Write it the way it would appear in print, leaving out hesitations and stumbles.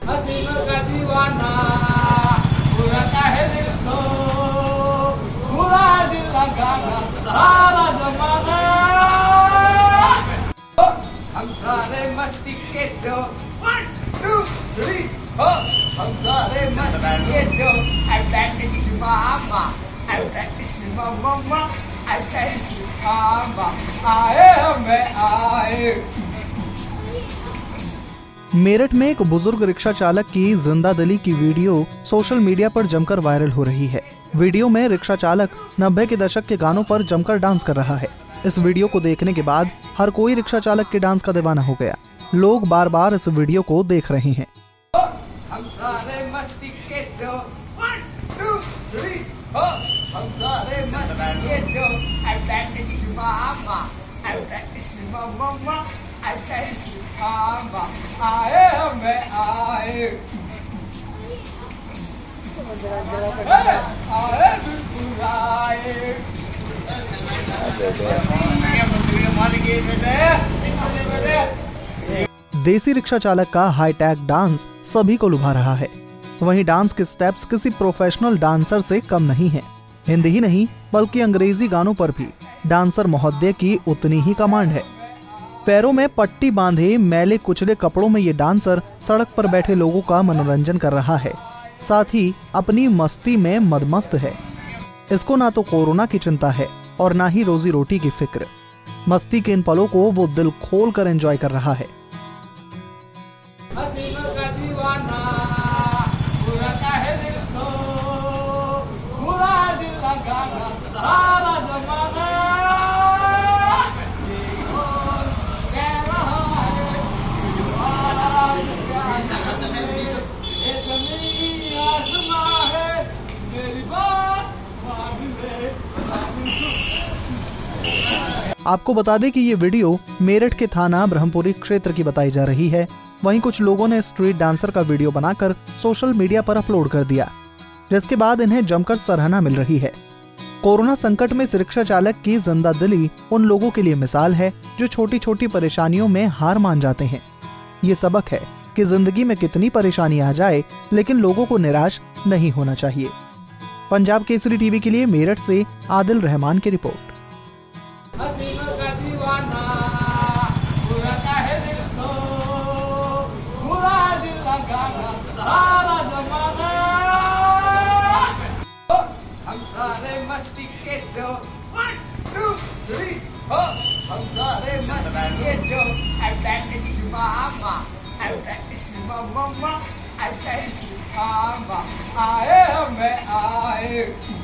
हसीनों का दीवाना पूरा का है दिल को, पूरा दिल लगाना सारा जमाना। हम सारे मस्ती के जो 1 2 3 हो, हम सारे मस्ती के जो I practice mama, I practice mama, I practice mama, आए हमें आए। मेरठ में एक बुजुर्ग रिक्शा चालक की जिंदादिली की वीडियो सोशल मीडिया पर जमकर वायरल हो रही है। वीडियो में रिक्शा चालक 90 के दशक के गानों पर जमकर डांस कर रहा है। इस वीडियो को देखने के बाद हर कोई रिक्शा चालक के डांस का दीवाना हो गया। लोग बार बार इस वीडियो को देख रहे हैं। हम सारे मस्ती के जो 1 2 3 हो, हम सारे मस्ती के जो I practice mama, I practice mama, I practice mama, आए हमें आए। आए बिल्कुल आए। देसी रिक्शा चालक का हाईटेक डांस सभी को लुभा रहा है। वहीं डांस के स्टेप्स किसी प्रोफेशनल डांसर से कम नहीं हैं। हिंदी ही नहीं बल्कि अंग्रेजी गानों पर भी डांसर महोदय की उतनी ही कमांड है। पैरों में पट्टी बांधे मैले कुचले कपड़ों में ये डांसर सड़क पर बैठे लोगों का मनोरंजन कर रहा है, साथ ही अपनी मस्ती में मदमस्त है। इसको ना तो कोरोना की चिंता है और ना ही रोजी रोटी की फिक्र। मस्ती के इन पलों को वो दिल खोल कर एंजॉय कर रहा है। हसीनों का दीवाना पूरा का है दिल को, पूरा दिल लगाना सारा जमाना। कह रहा है ये ज़मीन आसमां है, मेरी बात मान ले। आपको बता दें कि ये वीडियो मेरठ के थाना ब्रह्मपुरी क्षेत्र की बताई जा रही है। वहीं कुछ लोगों ने स्ट्रीट डांसर का वीडियो बनाकर सोशल मीडिया पर अपलोड कर दिया, जिसके बाद इन्हें जमकर सराहना मिल रही है। कोरोना संकट में इस रिक्शा चालक की जिंदादिली उन लोगों के लिए मिसाल है जो छोटी छोटी परेशानियों में हार मान जाते हैं। ये सबक है कि जिंदगी में कितनी परेशानी आ जाए लेकिन लोगों को निराश नहीं होना चाहिए। पंजाब केसरी टीवी के लिए मेरठ से आदिल रहमान की रिपोर्ट। हसीनों का दीवाना पूरा का है दिल को, पूरा दिल लगाना सारा जमाना। हम सारे मस्ती के जो 1 2 3 हो, हम सारे मस्ती के जो I practice mama, I practice mama, I practice mama, आए हमें आए।